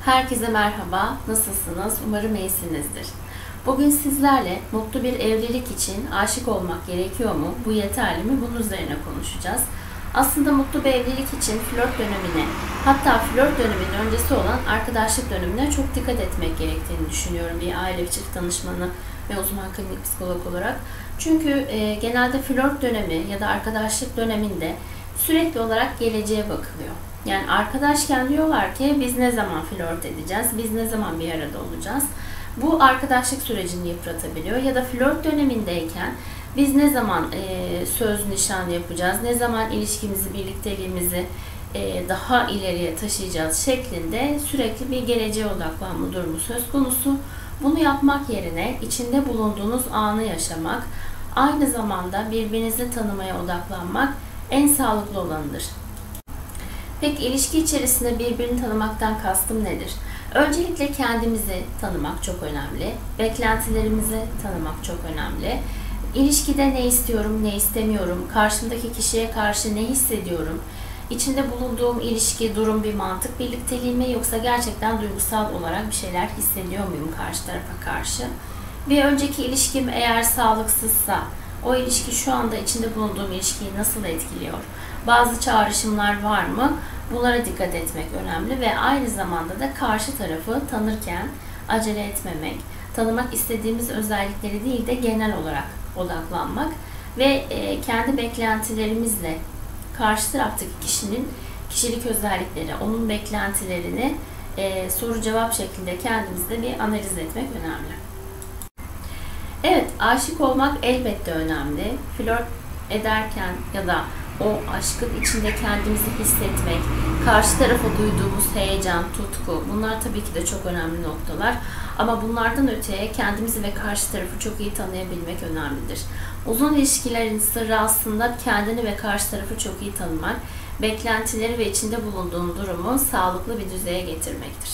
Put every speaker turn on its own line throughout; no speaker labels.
Herkese merhaba, nasılsınız? Umarım iyisinizdir. Bugün sizlerle mutlu bir evlilik için aşık olmak gerekiyor mu? Bu yeterli mi? Bunun üzerine konuşacağız. Aslında mutlu bir evlilik için flört dönemine, hatta flört döneminin öncesi olan arkadaşlık dönemine çok dikkat etmek gerektiğini düşünüyorum bir aile ve çift danışmanı ve uzman klinik psikolog olarak. Çünkü genelde flört dönemi ya da arkadaşlık döneminde sürekli olarak geleceğe bakılıyor. Yani arkadaşken diyorlar ki biz ne zaman flört edeceğiz, biz ne zaman bir arada olacağız. Bu arkadaşlık sürecini yıpratabiliyor ya da flört dönemindeyken biz ne zaman söz nişan yapacağız, ne zaman ilişkimizi, birlikteliğimizi daha ileriye taşıyacağız şeklinde sürekli bir geleceğe odaklanma durumu söz konusu. Bunu yapmak yerine içinde bulunduğunuz anı yaşamak, aynı zamanda birbirinizi tanımaya odaklanmak en sağlıklı olanıdır. Peki ilişki içerisinde birbirini tanımaktan kastım nedir? Öncelikle kendimizi tanımak çok önemli. Beklentilerimizi tanımak çok önemli. İlişkide ne istiyorum, ne istemiyorum, karşımdaki kişiye karşı ne hissediyorum, içinde bulunduğum ilişki, durum bir mantık birlikteliği mi yoksa gerçekten duygusal olarak bir şeyler hissediyor muyum karşı tarafa karşı? Bir önceki ilişkim eğer sağlıksızsa, o ilişki şu anda içinde bulunduğum ilişkiyi nasıl etkiliyor? Bazı çağrışımlar var mı? Bunlara dikkat etmek önemli ve aynı zamanda da karşı tarafı tanırken acele etmemek, tanımak istediğimiz özellikleri değil de genel olarak odaklanmak ve kendi beklentilerimizle karşı taraftaki kişinin kişilik özellikleri, onun beklentilerini soru cevap şeklinde kendimizde bir analiz etmek önemli. Evet, aşık olmak elbette önemli. Flört ederken ya da o aşkın içinde kendimizi hissetmek, karşı tarafa duyduğumuz heyecan, tutku, bunlar tabii ki de çok önemli noktalar. Ama bunlardan öteye kendimizi ve karşı tarafı çok iyi tanıyabilmek önemlidir. Uzun ilişkilerin sırrı aslında kendini ve karşı tarafı çok iyi tanımak, beklentileri ve içinde bulunduğun durumu sağlıklı bir düzeye getirmektir.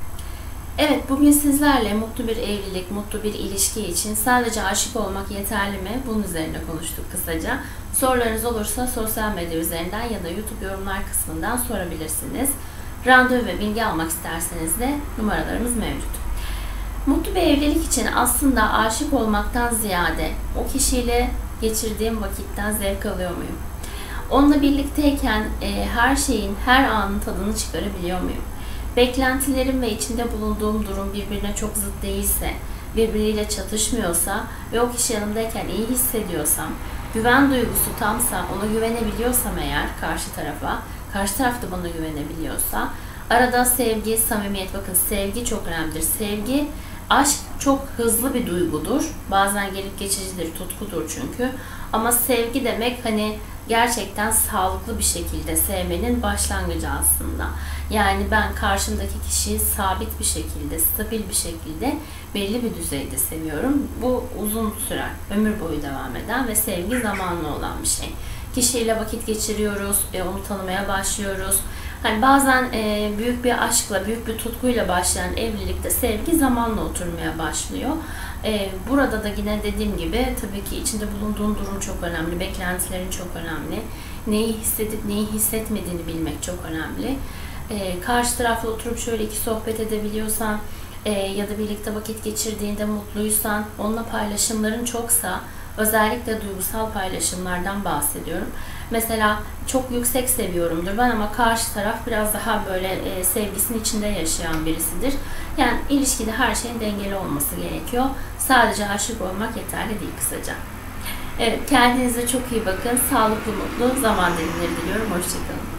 Evet, bugün sizlerle mutlu bir evlilik, mutlu bir ilişki için sadece aşık olmak yeterli mi? Bunun üzerine konuştuk kısaca. Sorularınız olursa sosyal medya üzerinden ya da YouTube yorumlar kısmından sorabilirsiniz. Randevu ve bilgi almak isterseniz de numaralarımız mevcut. Mutlu bir evlilik için aslında aşık olmaktan ziyade o kişiyle geçirdiğim vakitten zevk alıyor muyum? Onunla birlikteyken her şeyin, her anın tadını çıkarabiliyor muyum? Beklentilerim ve içinde bulunduğum durum birbirine çok zıt değilse, birbiriyle çatışmıyorsa ve o kişi yanımdayken iyi hissediyorsam, güven duygusu tamsa, ona güvenebiliyorsam eğer karşı tarafa, karşı taraf da bana güvenebiliyorsa, arada sevgi, samimiyet, bakın sevgi çok önemlidir. Sevgi, aşk çok hızlı bir duygudur. Bazen gelip geçicidir, tutkudur çünkü. Ama sevgi demek hani gerçekten sağlıklı bir şekilde sevmenin başlangıcı aslında. Yani ben karşımdaki kişiyi sabit bir şekilde, stabil bir şekilde belli bir düzeyde seviyorum. Bu uzun sürer, ömür boyu devam eden ve sevgi zamanla olan bir şey. Kişiyle vakit geçiriyoruz, onu tanımaya başlıyoruz. Hani bazen büyük bir aşkla, büyük bir tutkuyla başlayan evlilikte sevgi zamanla oturmaya başlıyor. Burada da yine dediğim gibi tabii ki içinde bulunduğun durum çok önemli, beklentilerin çok önemli. Neyi hissedip neyi hissetmediğini bilmek çok önemli. Karşı tarafla oturup şöyle iki sohbet edebiliyorsan ya da birlikte vakit geçirdiğinde mutluysan, onunla paylaşımların çoksa, özellikle duygusal paylaşımlardan bahsediyorum. Mesela çok yüksek seviyorumdur ben ama karşı taraf biraz daha böyle sevgisinin içinde yaşayan birisidir. Yani ilişkide her şeyin dengeli olması gerekiyor. Sadece aşık olmak yeterli değil kısaca. Evet, kendinize çok iyi bakın. Sağlıklı, mutlu zaman dilimleri diliyorum. Hoşçakalın.